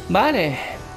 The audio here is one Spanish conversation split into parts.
Vale.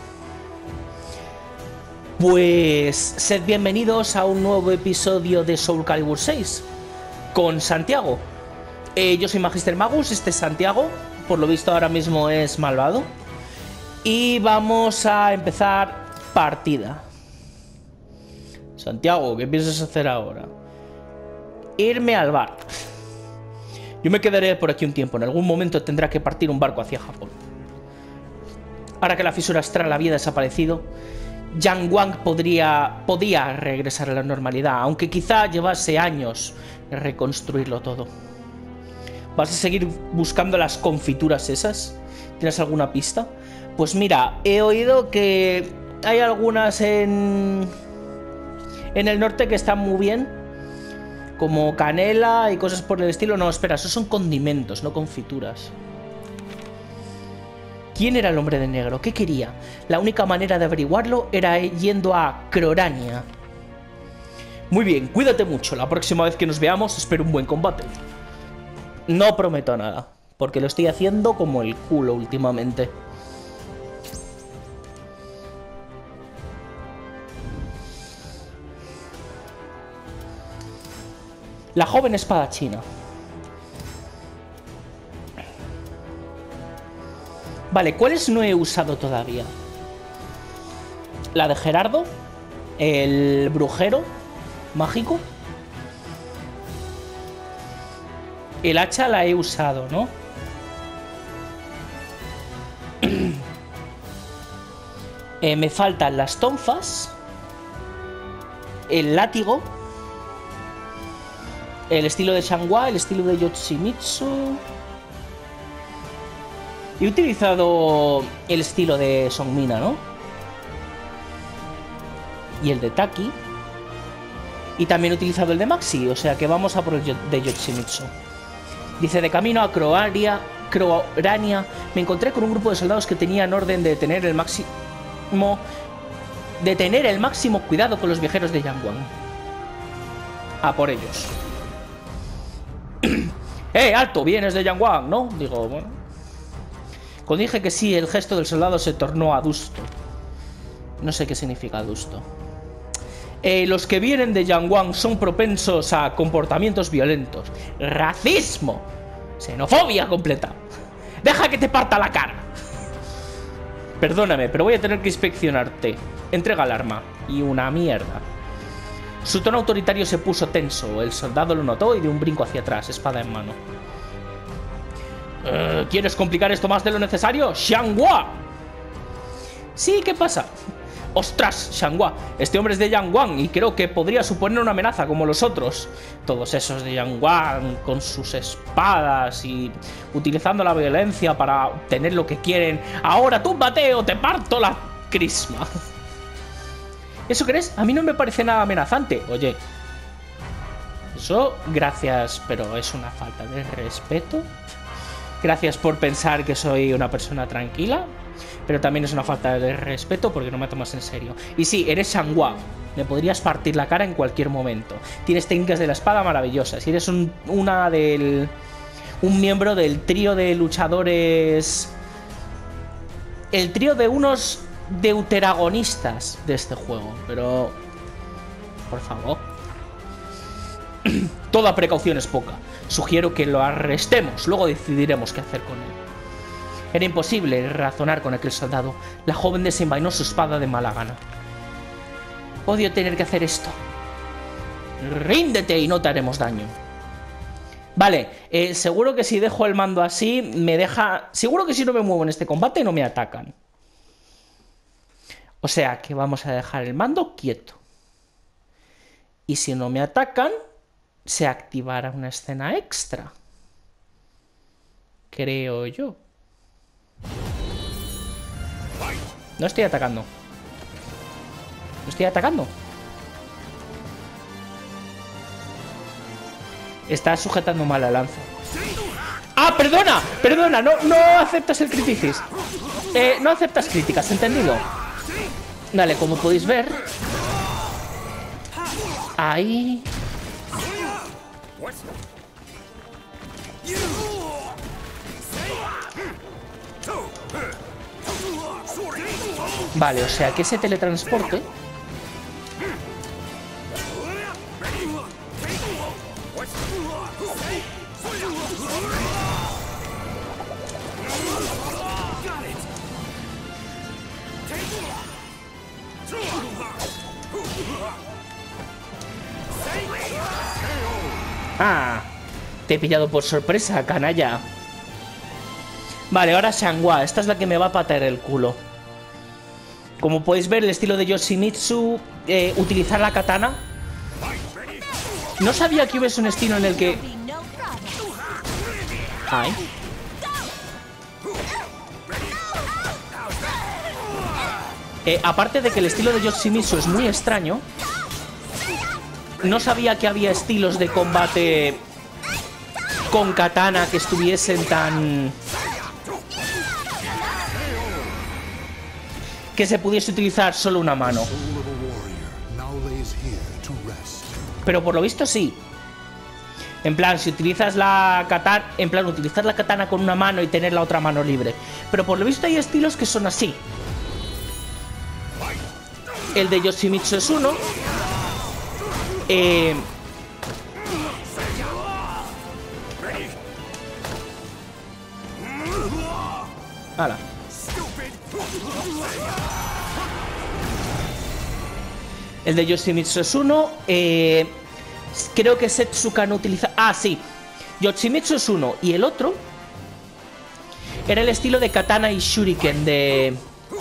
Pues sed bienvenidos a un nuevo episodio de Soul Calibur 6 con Santiago. Yo soy Magister Magus, este es Santiago. Por lo visto ahora mismo es malvado. Y vamos a empezar partida. Santiago, ¿qué piensas hacer ahora? Irme al bar. Yo me quedaré por aquí un tiempo. En algún momento tendrá que partir un barco hacia Japón. Ahora que la fisura astral había desaparecido, Yang Wang podía regresar a la normalidad, aunque quizá llevase años reconstruirlo todo. ¿Vas a seguir buscando las confituras esas? ¿Tienes alguna pista? Pues mira, he oído que hay algunas en el norte que están muy bien, como canela y cosas por el estilo. No, espera, esos son condimentos, no confituras. ¿Quién era el hombre de negro? ¿Qué quería? La única manera de averiguarlo era yendo a Crorania. Muy bien, cuídate mucho. La próxima vez que nos veamos espero un buen combate. No prometo nada, porque lo estoy haciendo como el culo últimamente. La joven espadachina. Vale, ¿cuáles no he usado todavía? La de Gerardo, el brujero mágico. El hacha la he usado, ¿no? Me faltan las tonfas, el látigo, el estilo de Shangwa, el estilo de Yoshimitsu. He utilizado el estilo de Songmina, ¿no? Y el de Taki. Y también he utilizado el de Maxi, o sea que vamos a por el de Yoshimitsu. Dice, de camino a Crorania me encontré con un grupo de soldados que tenían orden de tener el máximo cuidado con los viajeros de Yang Wang. A por ellos. ¡Alto! Vienes de Yang Wang, ¿no? Digo, bueno. Cuando dije que sí, el gesto del soldado se tornó adusto. No sé qué significa adusto. Los que vienen de Yang Wang son propensos a comportamientos violentos. ¡Racismo! ¡Xenofobia completa! ¡Deja que te parta la cara! Perdóname, pero voy a tener que inspeccionarte. Entrega el arma. Y una mierda. Su tono autoritario se puso tenso. El soldado lo notó y dio un brinco hacia atrás, espada en mano. ¿Quieres complicar esto más de lo necesario? ¡Xianghua! Sí, ¿qué pasa? ¡Ostras, Xianghua! Este hombre es de Yang Wang y creo que podría suponer una amenaza como los otros. Todos esos de Yang Wang con sus espadas y utilizando la violencia para obtener lo que quieren. ¡Ahora túmbate o te parto la crisma! ¿Eso crees? A mí no me parece nada amenazante. Oye, eso, gracias, pero es una falta de respeto. Gracias por pensar que soy una persona tranquila, pero también es una falta de respeto porque no me tomas en serio. Y sí, eres Shangwa. Me podrías partir la cara en cualquier momento. Tienes técnicas de la espada maravillosas. Y eres un miembro del trío de luchadores. El trío de unos deuteragonistas de este juego. Pero, por favor. Toda precaución es poca. Sugiero que lo arrestemos, luego decidiremos qué hacer con él. Era imposible razonar con aquel soldado. La joven desenvainó su espada de mala gana. Odio tener que hacer esto. Ríndete y no te haremos daño. Vale, seguro que si dejo el mando así, me deja... Seguro que si no me muevo en este combate no me atacan. O sea que vamos a dejar el mando quieto. Y si no me atacan, se activará una escena extra. Creo yo. No estoy atacando. No estoy atacando. Está sujetando mal la lanza. ¡Ah, perdona! ¡Perdona! No aceptas el criticis. No aceptas críticas, ¿entendido? Vale, como podéis ver, ahí... Vale, o sea que ese teletransporte... Ah, te he pillado por sorpresa, canalla. Vale, ahora Xianghua. Esta es la que me va a patear el culo. Como podéis ver, el estilo de Yoshimitsu, utilizar la katana. No sabía que hubiese un estilo en el que... Ay. Aparte de que el estilo de Yoshimitsu es muy extraño, no sabía que había estilos de combate con katana que estuviesen tan... que se pudiese utilizar solo una mano. Pero por lo visto sí. En plan, si utilizas la katana... En plan, utilizar la katana con una mano y tener la otra mano libre. Pero por lo visto hay estilos que son así. El de Yoshimitsu es uno. Hala. El de Yoshimitsu es uno. Creo que Setsuka no utiliza... Ah, sí. Yoshimitsu es uno. Y el otro era el estilo de katana y shuriken de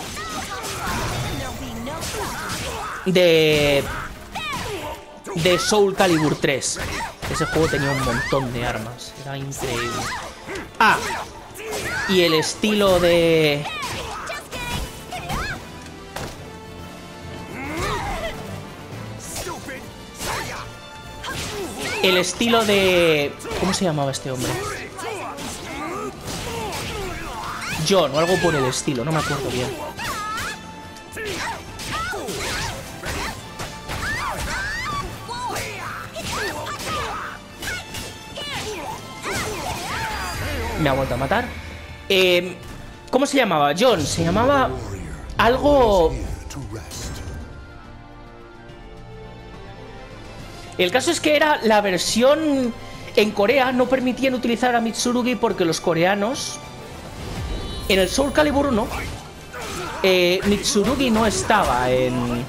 Soul Calibur 3. Ese juego tenía un montón de armas. Era increíble. Ah, y el estilo de... El estilo de... ¿Cómo se llamaba este hombre? John o algo por el estilo, no me acuerdo bien. Me ha vuelto a matar. ¿Cómo se llamaba? John, se llamaba algo... El caso es que era la versión... En Corea no permitían utilizar a Mitsurugi porque los coreanos... En el Soul Calibur 1... Mitsurugi no estaba en...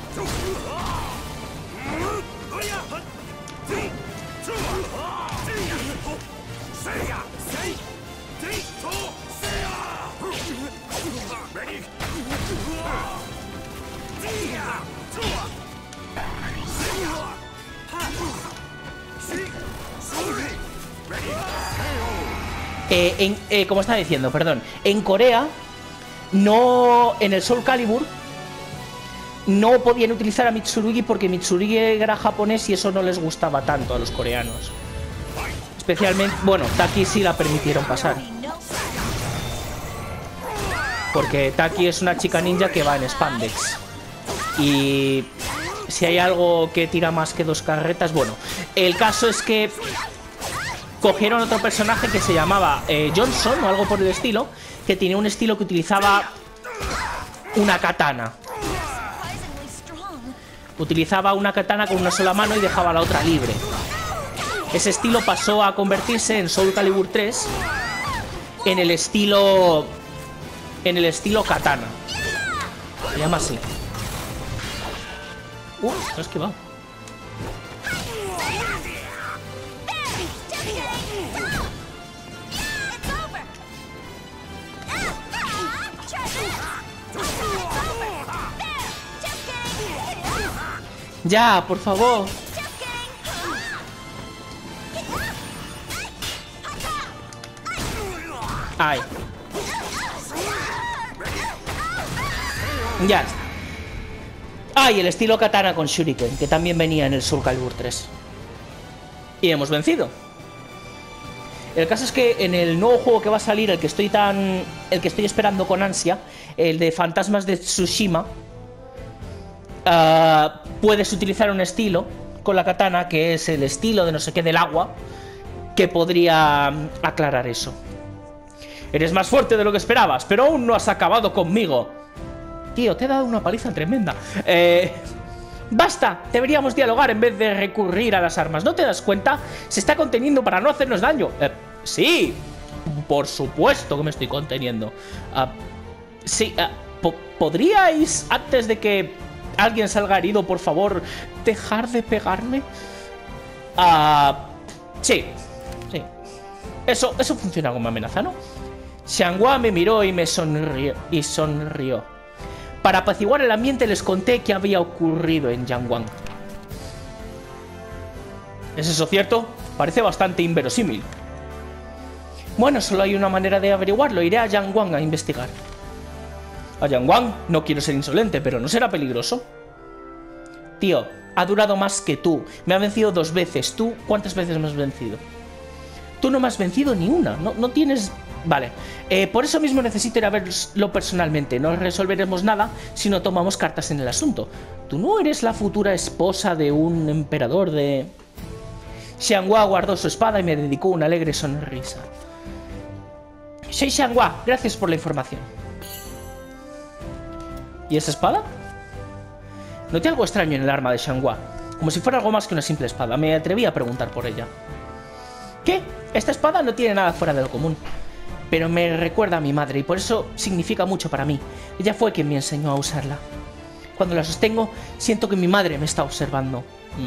como estaba diciendo, perdón. En Corea, no. En el Soul Calibur, no podían utilizar a Mitsurugi porque Mitsurugi era japonés y eso no les gustaba tanto a los coreanos. Especialmente. Bueno, Taki sí la permitieron pasar. Porque Taki es una chica ninja que va en spandex. Y. Si hay algo que tira más que dos carretas, bueno. El caso es que. Cogieron otro personaje que se llamaba Johnson o algo por el estilo, que tenía un estilo que utilizaba una katana. Utilizaba una katana con una sola mano y dejaba la otra libre. Ese estilo pasó a convertirse en Soul Calibur 3 en el estilo katana. Se llama así. No he esquivado. Ya, por favor. Ay. Ya está. Ah, y el estilo katana con shuriken, que también venía en el Soul Calibur 3. Y hemos vencido. El caso es que en el nuevo juego que va a salir, el que estoy esperando con ansia, el de Fantasmas de Tsushima, puedes utilizar un estilo con la katana que es el estilo de no sé qué del agua, que podría aclarar eso. Eres más fuerte de lo que esperabas, pero aún no has acabado conmigo. Tío, te he dado una paliza tremenda. Basta, deberíamos dialogar en vez de recurrir a las armas. ¿No te das cuenta? Se está conteniendo para no hacernos daño. Sí, por supuesto que me estoy conteniendo. Sí, ¿podríais, antes de que alguien salga herido, por favor, dejar de pegarme? Sí, sí. Eso funciona como amenaza, ¿no? Xianghua me miró y me sonrió. Para apaciguar el ambiente les conté qué había ocurrido en Yangwang. ¿Es eso cierto? Parece bastante inverosímil. Bueno, solo hay una manera de averiguarlo. Iré a Yangwang a investigar. ¿A Yangwang? No quiero ser insolente, pero ¿no será peligroso? Tío, ha durado más que tú. Me ha vencido 2 veces. ¿Tú cuántas veces me has vencido? Tú no me has vencido ni una. No tienes... Vale. Por eso mismo necesito ir a verlo personalmente. No resolveremos nada si no tomamos cartas en el asunto. ¿Tú no eres la futura esposa de un emperador de...? Xianghua guardó su espada y me dedicó una alegre sonrisa. Soy Xianghua. Gracias por la información. ¿Y esa espada? Noté algo extraño en el arma de Xianghua. Como si fuera algo más que una simple espada. Me atreví a preguntar por ella. ¿Qué? Esta espada no tiene nada fuera de lo común. Pero me recuerda a mi madre y por eso significa mucho para mí. Ella fue quien me enseñó a usarla. Cuando la sostengo, siento que mi madre me está observando.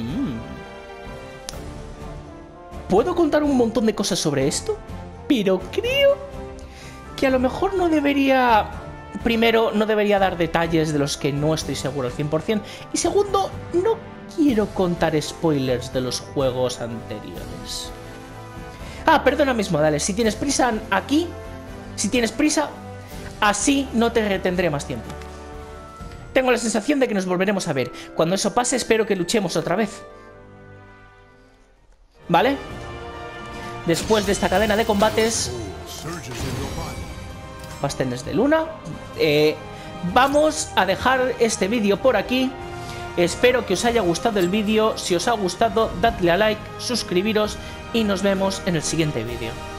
¿Puedo contar un montón de cosas sobre esto? Pero creo que a lo mejor no debería... Primero, no debería dar detalles de los que no estoy seguro al 100%. Y segundo, no quiero contar spoilers de los juegos anteriores. Perdona mis modales. Si tienes prisa aquí... Si tienes prisa, así no te retendré más tiempo. Tengo la sensación de que nos volveremos a ver. Cuando eso pase, espero que luchemos otra vez. ¿Vale? Después de esta cadena de combates... Bastones de luna. Vamos a dejar este vídeo por aquí. Espero que os haya gustado el vídeo. Si os ha gustado, dadle a like, suscribiros y nos vemos en el siguiente vídeo.